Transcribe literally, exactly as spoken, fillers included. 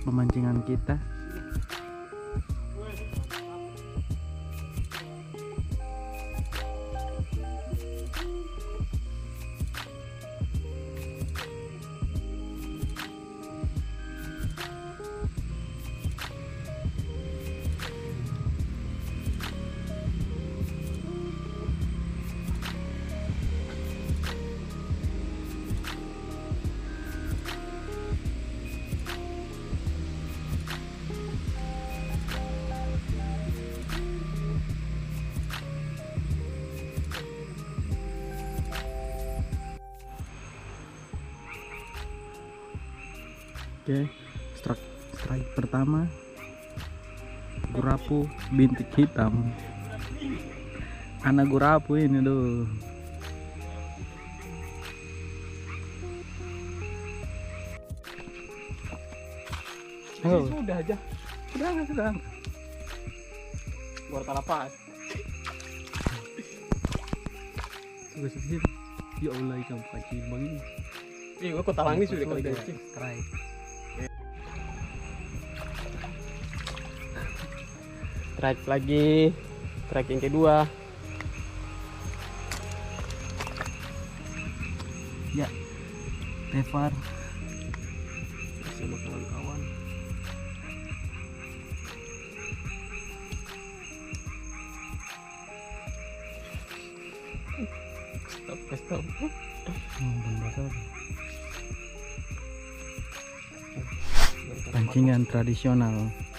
pemancingan kita. Oke, strike, strike pertama gurapu bintik hitam. Anak gurapu ini tuh. Oh. Sudah aja. Sudah, sudah. Luar talapas. Sudah sih. Ya Allah, ikan kaki begini. Ih, gua kok talang nih sudah kali kecil. Strike. Strike lagi, strike yang kedua. Ya, Tevar Sama kawan-kawan. Stop, stop. Pancingan tradisional.